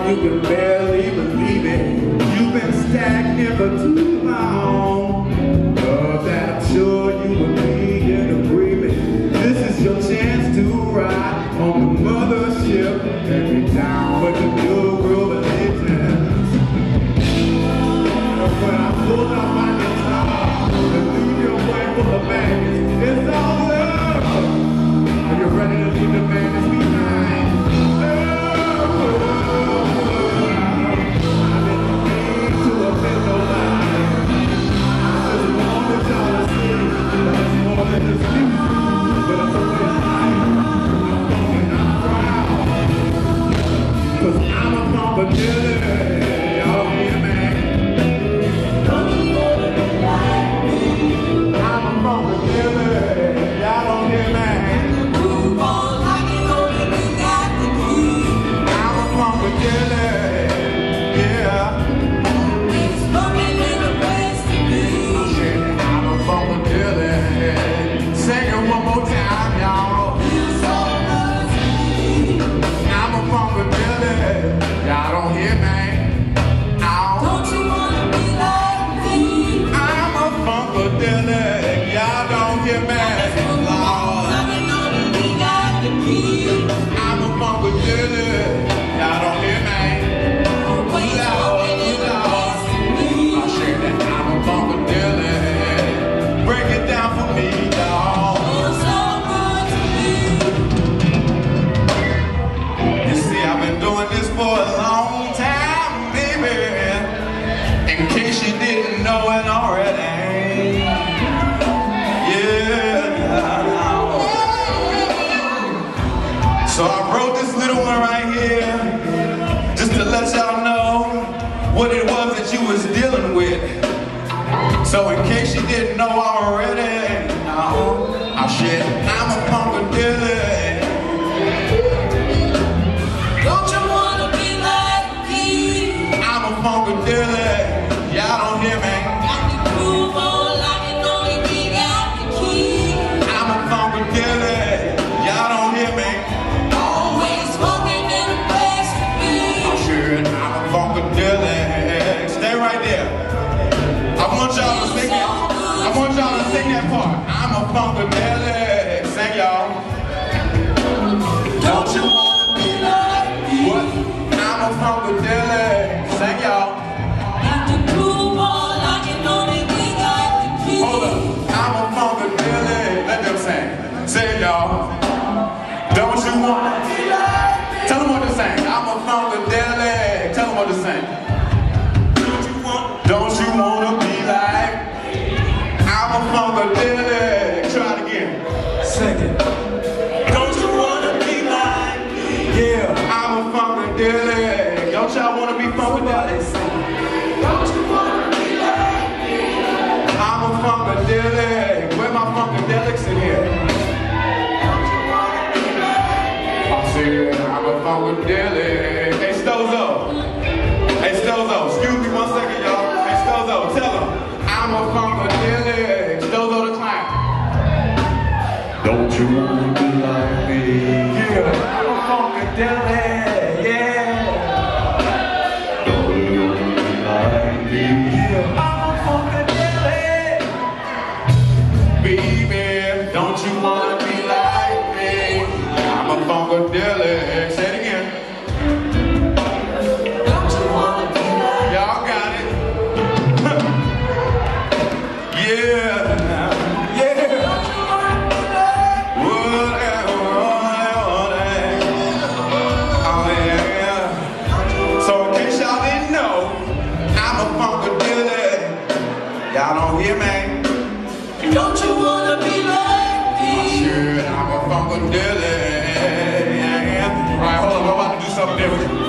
you can barely believe it. You've been stagnant for too long. Love that I'm sure you will be in agreement. This is your chance to ride on the mothership and be down with the new world religions. When I pull out my guitar and leave your way full of baggage, it's all love. Are you ready to leave the madness behind? Cause I'm a Funkadelic, y'all hear me? Don't you wanna be like me? I'm a Funkadelic, y'all don't hear me? Move on like you know that we got the key. I'm a Funkadelic, yeah. It's fucking in the place to be. I'm a Funkadelic. Sing it one more time, y'all. I'm a Funkadelic, y'all don't hear me? Don't you wanna be like me? I'm a Funkadelic, y'all don't hear me? Lord, I'm a Funkadelic, y'all don't hear me? Lord, I'll share that I'm a Funkadelic. Break it down for me, y'all. Doing this for a long time, baby. In case you didn't know it already. Yeah. So I wrote this little one right here just to let y'all know what it was that you was dealing with. So in case you didn't know already, I'll share. I'm a Funkadelic. Funkadelic, y'all don't hear me? Got to move on like you know that we got the key. I'm a Funkadelic, y'all don't hear me? Always walking in the place to be. I'm sure I'm a Funkadelic. Stay right there. I want y'all to sing it. I want y'all to sing that part. I'm a Funkadelic. Sing, y'all. Don't you wanna be like me? What? I'm a Funkadelic. Sing, y'all. Say y'all, don't you wanna be like me? Tell them what to sing. I'm a Funkadelic. Tell them what to sing. Don't you wanna be like me? I'm a Funkadelic. Try it again. Second. Don't you wanna be like me? Yeah, I'm a Funkadelic. Don't y'all wanna be Funkadelic? Don't you wanna be like me? I'm a Funkadelic. Where my Funkadelics in here? I'm a Funkadelic. Hey Stozo. Hey Stozo. Excuse me 1 second, y'all. Hey Stozo, tell him. I'm a Funkadelic. Stozo the clown. Don't you wanna be like me? Yeah. I'm a Funkadelic. Yeah. Don't you wanna be like me? Yeah. I'm a Funkadelic. Baby, don't you wanna be like me? I'm a Funkadelic. Say it again. Don't you wanna be like? Y'all got it. Yeah. Yeah. Don't you wanna be like? Oh yeah. So in case y'all didn't know, I'm a Funkadelic. Y'all don't hear me? Don't you wanna be like me? Sure, I'm a Funkadelic. Alright, hold on, I'm about to do something different.